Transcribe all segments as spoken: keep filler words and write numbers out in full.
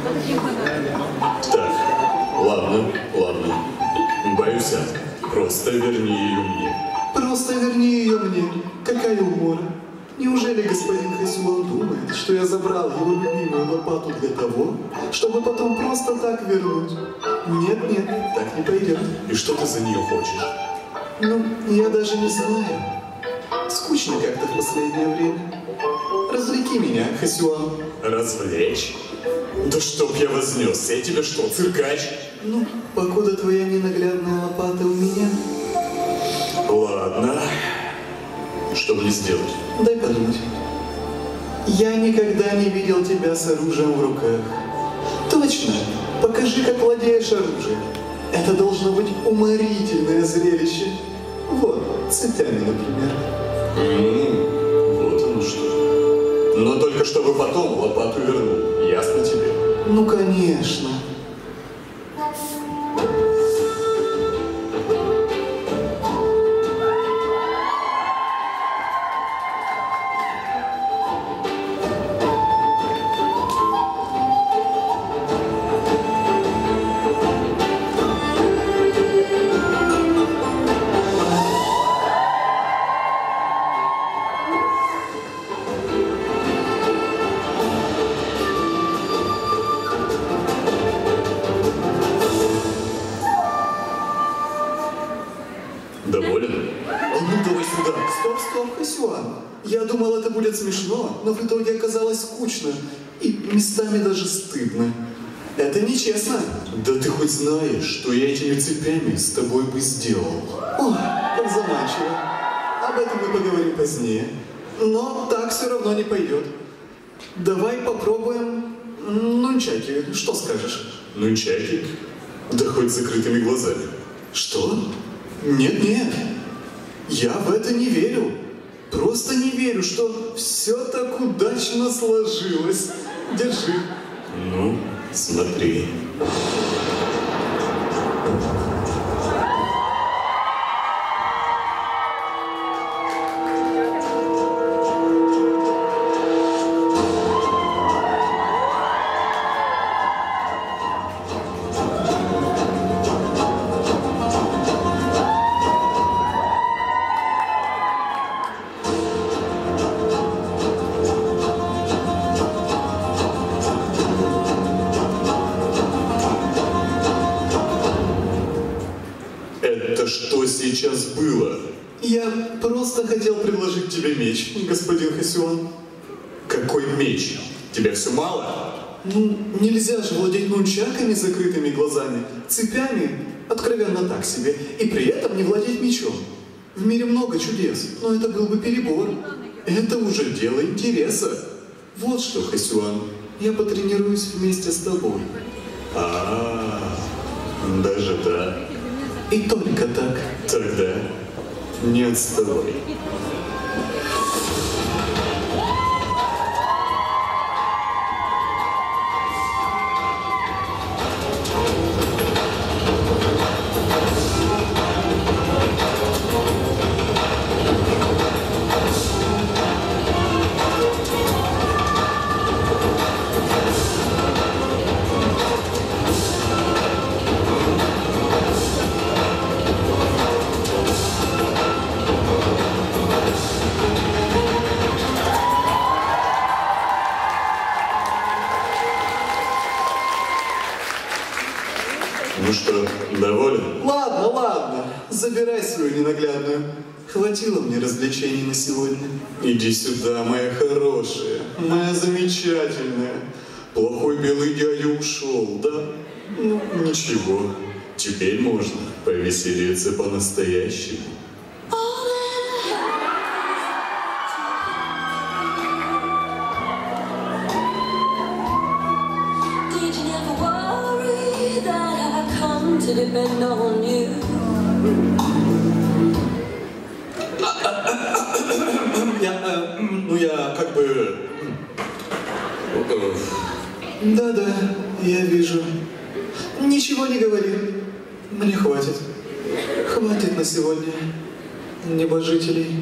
Так, ладно, ладно. Баюся, просто верни ее мне. Просто верни ее мне. Какая умора. Неужели господин Хэсюан думает, что я забрал его любимую лопату для того, чтобы потом просто так вернуть? Нет, нет, так не пойдет. И что ты за нее хочешь? Ну, я даже не знаю. Скучно как-то в последнее время. Развлеки меня, Хэсюан. Развлечь? Да чтоб я вознесся, я тебе что, циркач? Ну, покуда твоя ненаглядная лопата у меня. Ладно. Что мне сделать? Дай подумать. Я никогда не видел тебя с оружием в руках. Точно. Покажи, как владеешь оружием. Это должно быть уморительное зрелище. Вот, цепями, например. Mm, вот оно что. Но только чтобы потом лопату вернул. Ясно тебе? Ну, конечно. Доволен? Ну, давай сюда. Стоп, стоп, Хэсюан. Я думал, это будет смешно, но в итоге оказалось скучно. И местами даже стыдно. Это нечестно. Да ты хоть знаешь, что я этими цепями с тобой бы сделал. Ой, как заманчиво. Об этом мы поговорим позднее. Но так все равно не пойдет. Давай попробуем нунчаки. Что скажешь? Нунчаки? Да хоть с закрытыми глазами. Что? Нет-нет. Я в это не верю. Просто не верю, что все так удачно сложилось. Держи. Ну, смотри. Это что сейчас было? Я просто хотел предложить тебе меч, господин Хэсюан. Какой меч? Тебе все мало? Ну, нельзя же владеть нунчаками с закрытыми глазами, цепями, откровенно так себе, и при этом не владеть мечом. В мире много чудес, но это был бы перебор. Это уже дело интереса. Вот что, Хэсюан, я потренируюсь вместе с тобой. А, даже так. И только так. Тогда не отставай. Ну что, доволен? Ладно, ладно, забирай свою ненаглядную. Хватило мне развлечений на сегодня. Иди сюда, моя хорошая, моя замечательная. Плохой белый дядя ушел, да? Ну, ничего, теперь можно повеселиться по-настоящему. To depend on you. Я, э, ну я как бы... Да-да, я вижу. Ничего не говори. Мне хватит. Хватит на сегодня небожителей.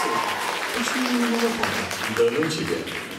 Почему не молоко? Да ну тебя.